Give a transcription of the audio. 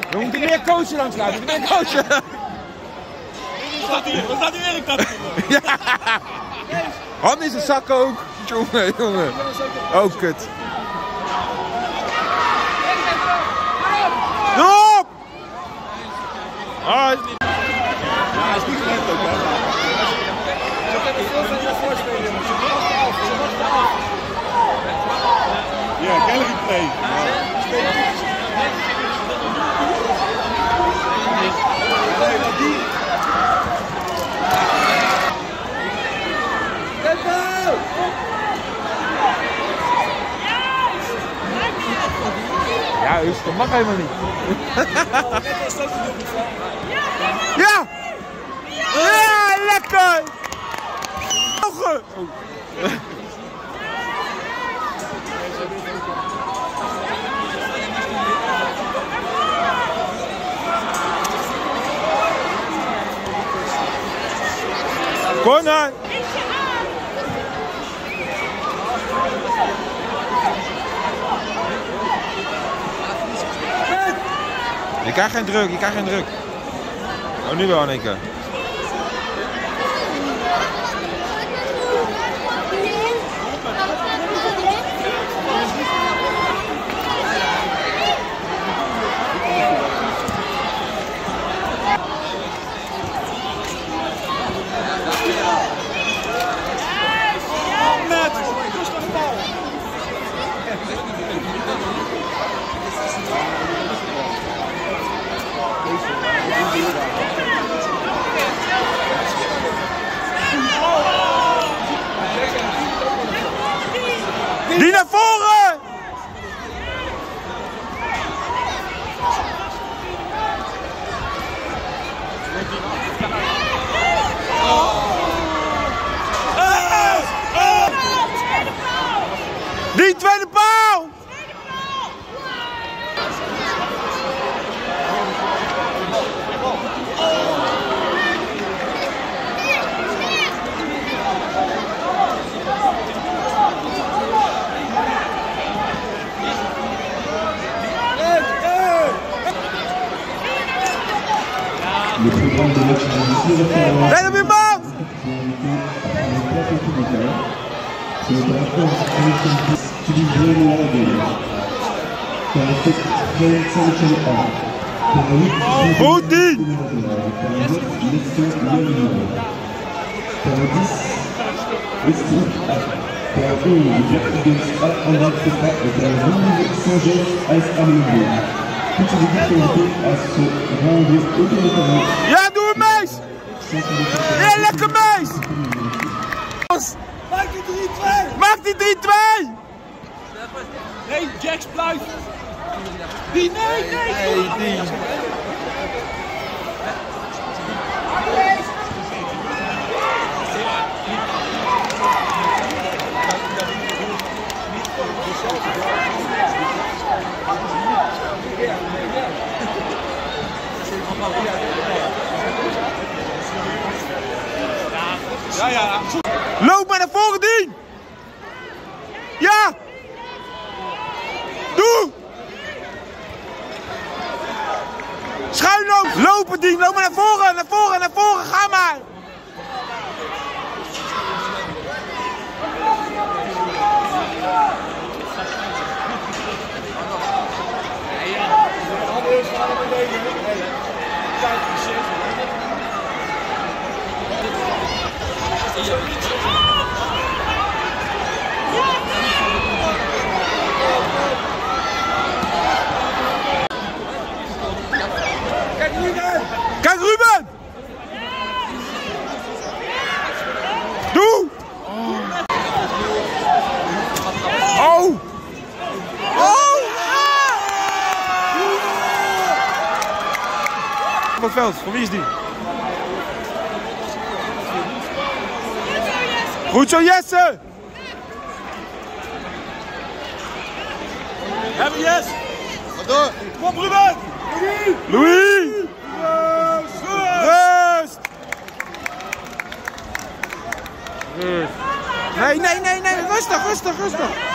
We moeten meer coachen langs gaan. We moeten meer coachen. Wat staat hier in de kant? Ja. Han is een zak ook. Jongen, jongen. Oh, kut. Stop! Ah, is niet... Ja, hij is niet gewend ook, hè. Ze hebben veel van je voorspelen, jongens. Ze wachten af. Ze wachten af. Ja, kennelijk een play. Nee, wat die... Juist, dat mag helemaal niet. Ja! Ja, lekker! Ogen! Corner! Je krijgt geen druk, je krijgt geen druk. Oh, nu wel in één keer. Die naar voren! Die tweede paal! Rijden op je man! Goed die! Ja, doe het meis! Ja, lekker meis! Maak die 3-2! Maak die 3-2! Nee, Jax blijft! Die, nee! Die. Ja. Loop maar naar voren, Dien! Ja! Doe! Schuin lopen! Lopen, Dien! Loop maar naar voren! Ga maar! Kijk Ruben! Doe! Oh! Op het veld, van wie is die? Goed zo, Jesse! Hebben Jess! Ga door! Kom op, Ruben! Louis! Rust! Nee, rustig!